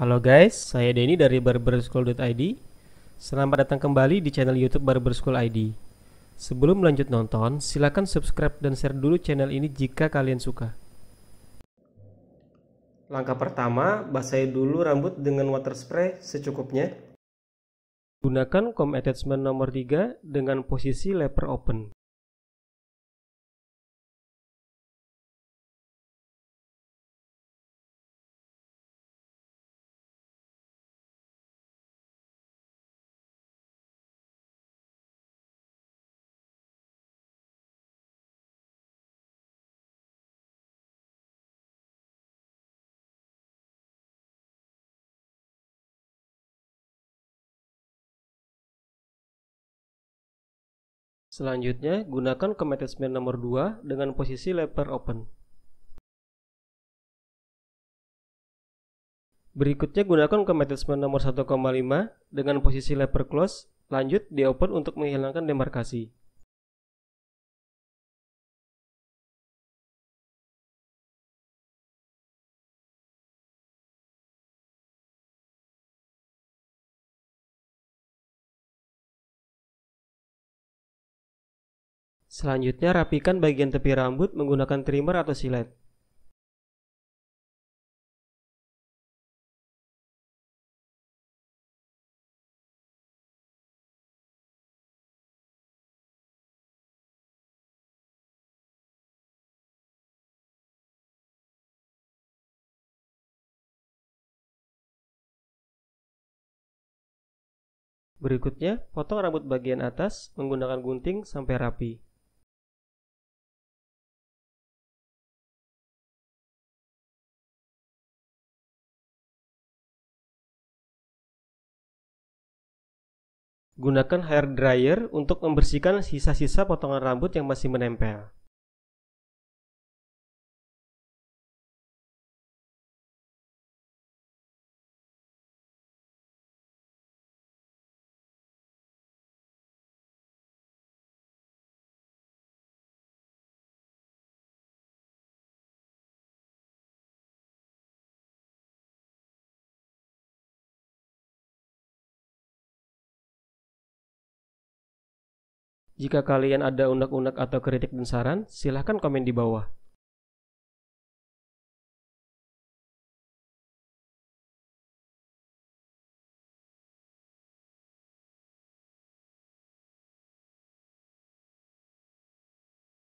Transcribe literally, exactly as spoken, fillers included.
Halo guys, saya Denny dari barberschool dot i d. Selamat datang kembali di channel YouTube Barberschool I D. Sebelum lanjut nonton, silakan subscribe dan share dulu channel ini jika kalian suka. Langkah pertama, basahi dulu rambut dengan water spray secukupnya. Gunakan comb attachment nomor tiga dengan posisi lever open. Selanjutnya, gunakan comb attachment nomor dua dengan posisi lever open. Berikutnya gunakan comb attachment nomor satu koma lima dengan posisi lever close, lanjut di open untuk menghilangkan demarkasi. Selanjutnya rapikan bagian tepi rambut menggunakan trimmer atau silet. Berikutnya, potong rambut bagian atas menggunakan gunting sampai rapi. Gunakan hair dryer untuk membersihkan sisa-sisa potongan rambut yang masih menempel. Jika kalian ada unek-unek atau kritik dan saran, silahkan komen di bawah.